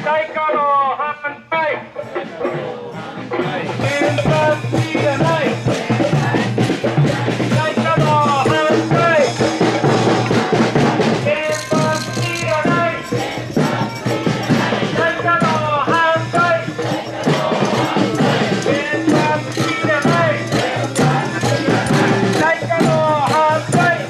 再稼働反対。原発いらない。再稼働反対。原発いらない。再稼働反対。原発いらない。再稼働反対。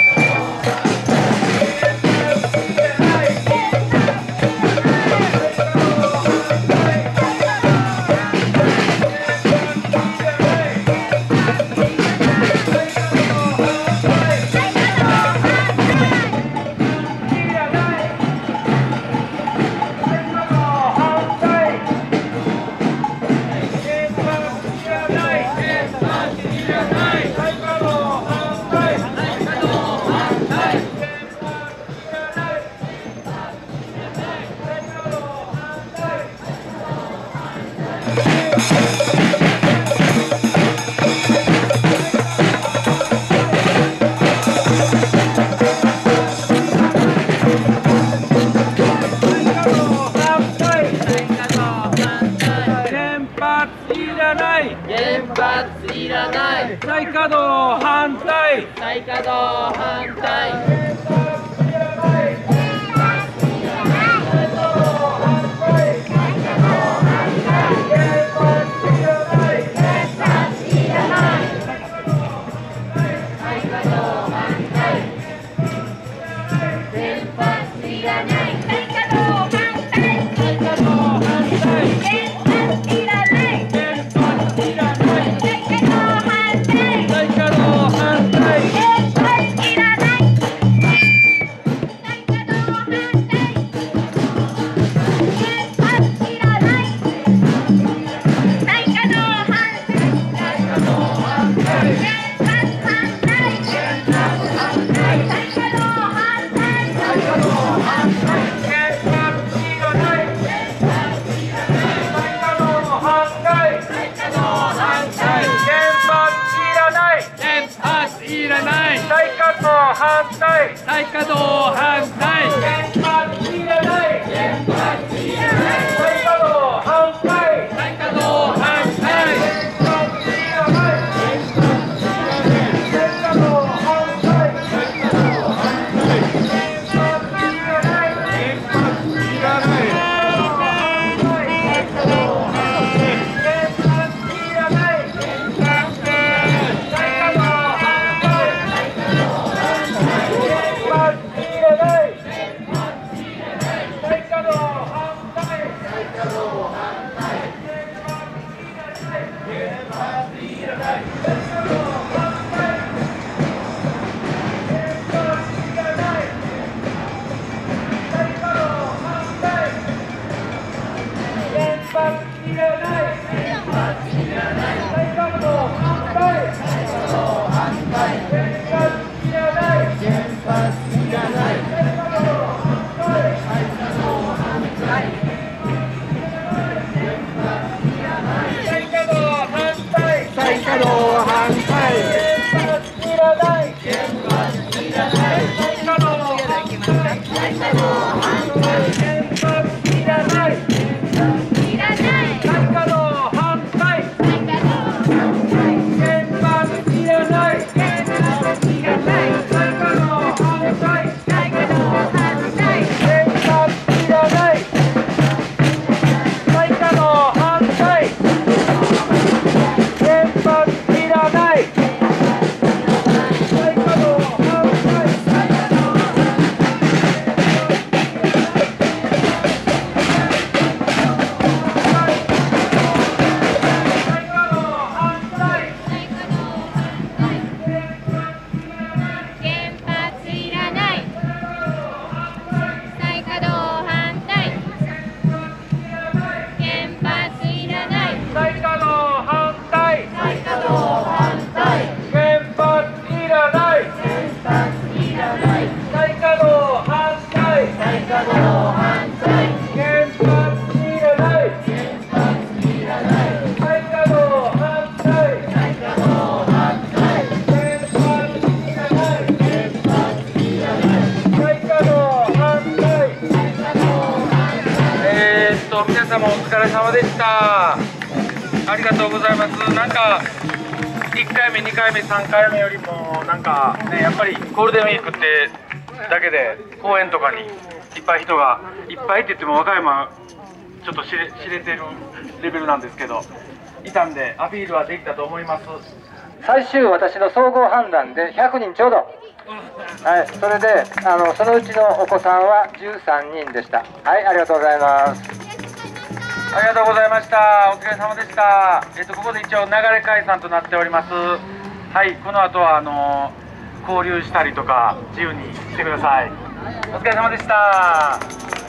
再稼働反対。再稼働反対。反対。再稼働反対。原発いらない。原発いらない。再稼働反対。再稼働反対。原発いらない。原発いらない。再稼働反対。再稼働反対。原発いらない。原発いらない。再稼働反対。原発いらない。原発いらない。再稼働反対。再稼働反対。 したありがとうございます。なんか1回目2回目3回目よりもなんかね、やっぱりゴールデンウィークってだけで公園とかにいっぱい人がいっぱいって言っても和歌山ちょっと知れてるレベルなんですけど、いたんでアピールはできたと思います。 最終私の総合判断で100人ちょうど、はい、それでそのうちのお子さんは13人でした。はい、ありがとうございます。 ありがとうございました。お疲れ様でした。ここで一応流れ解散となっております。はい、この後は交流したりとか自由にしてください。お疲れ様でした。